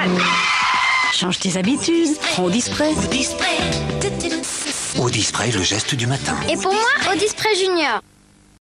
Change tes habitudes, prends Audispray. Audispray, le geste du matin. Et pour moi, Audispray Junior.